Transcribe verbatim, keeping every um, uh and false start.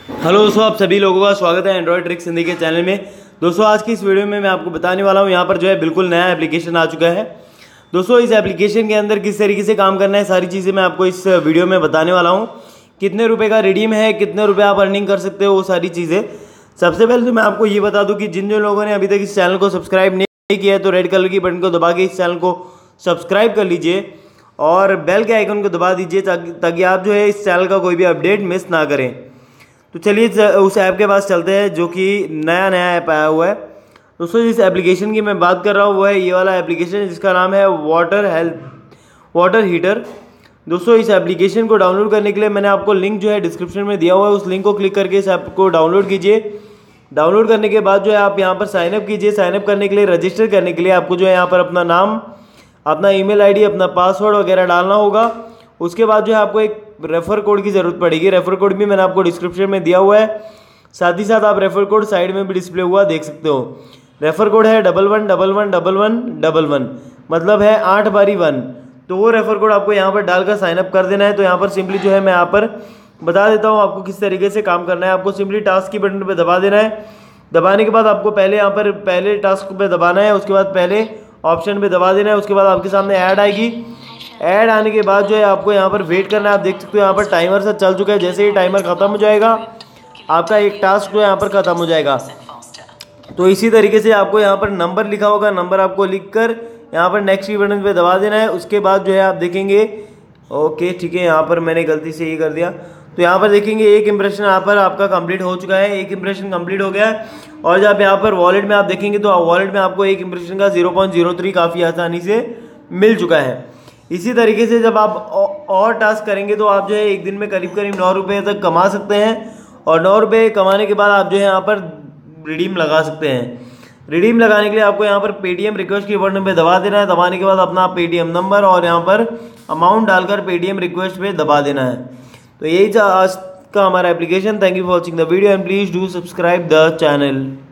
Hello दोस्तों, आप सभी लोगों का स्वागत है एंड्रॉयड ट्रिक्स हिंदी के चैनल में। दोस्तों आज की इस वीडियो में मैं आपको बताने वाला हूँ, यहाँ पर जो है बिल्कुल नया एप्लीकेशन आ चुका है। दोस्तों इस एप्लीकेशन के अंदर किस तरीके से काम करना है, सारी चीज़ें मैं आपको इस वीडियो में बताने वाला हूँ। कितने रुपये का रिडीम है, कितने रुपये आप अर्निंग कर सकते हो, वो सारी चीज़ें। सबसे पहले तो मैं आपको ये बता दूँ कि जिन जिन लोगों ने अभी तक इस चैनल को सब्सक्राइब नहीं किया है तो रेड कलर की बटन को दबा के इस चैनल को सब्सक्राइब कर लीजिए और बेल के आइकन को दबा दीजिए ताकि आप जो है इस चैनल का कोई भी अपडेट मिस ना करें। तो चलिए उस ऐप के पास चलते हैं जो कि नया नया ऐप आया हुआ है। दोस्तों जिस एप्लीकेशन की मैं बात कर रहा हूँ वो है ये वाला एप्लीकेशन जिसका नाम है वाटर हेल्प वाटर हीटर। दोस्तों इस एप्लीकेशन को डाउनलोड करने के लिए मैंने आपको लिंक जो है डिस्क्रिप्शन में दिया हुआ है, उस लिंक को क्लिक करके इस ऐप को डाउनलोड कीजिए। डाउनलोड करने के बाद जो है आप यहाँ पर साइनअप कीजिए। साइनअप करने के लिए, रजिस्टर करने के लिए आपको जो है यहाँ पर अपना नाम, अपना ईमेल आईडी, अपना पासवर्ड वगैरह डालना होगा। उसके बाद जो है आपको एक रेफर कोड की ज़रूरत पड़ेगी। रेफर कोड भी मैंने आपको डिस्क्रिप्शन में दिया हुआ है, साथ ही साथ आप रेफर कोड साइड में भी डिस्प्ले हुआ देख सकते हो। रेफर कोड है double one double one double one double one, मतलब है आठ बारी वन। तो वो रेफर कोड आपको यहाँ पर डालकर साइनअप कर देना है। तो यहाँ पर सिंपली जो है मैं यहाँ पर बता देता हूँ आपको किस तरीके से काम करना है। आपको सिंपली टास्क की बटन पर दबा देना है। दबाने के बाद आपको पहले यहाँ पर पहले टास्क पे दबाना है, उसके बाद पहले ऑप्शन पे दबा देना है। उसके बाद आपके सामने ऐड आएगी। ऐड आने के बाद जो है आपको यहाँ पर वेट करना है। आप देख सकते हो यहाँ पर टाइमर सा चल चुका है। जैसे ही टाइमर ख़त्म हो जाएगा आपका एक टास्क जो है यहाँ पर ख़त्म हो जाएगा। तो इसी तरीके से आपको यहाँ पर नंबर लिखा होगा, नंबर आपको लिख कर यहाँ पर नेक्स्ट की बटन पे दबा देना है। उसके बाद जो है आप देखेंगे, ओके ठीक है, यहाँ पर मैंने गलती से ये कर दिया। तो यहाँ पर देखेंगे एक इंप्रेशन यहाँ पर आपका कंप्लीट हो चुका है। एक इंप्रेशन कंप्लीट हो गया है। और जब यहाँ पर वॉलेट में आप देखेंगे तो वॉलेट में आपको एक इंप्रेशन का जीरो पॉइंट जीरो थ्री काफ़ी आसानी से मिल चुका है। इसी तरीके से जब आप और टास्क करेंगे तो आप जो है एक दिन में करीब करीब नौ रुपये तक कमा सकते हैं। और नौ रुपये कमाने के बाद आप जो है यहाँ पर रिडीम लगा सकते हैं। रिडीम लगाने के लिए आपको यहाँ पर पेटीएम रिक्वेस्ट की बटन पे दबा देना है। दबाने के बाद अपना पेटीएम नंबर और यहाँ पर अमाउंट डालकर पेटीएम रिक्वेस्ट पे दबा देना है। तो यही था आज का हमारा application. Thank you for watching the video and please do subscribe the channel.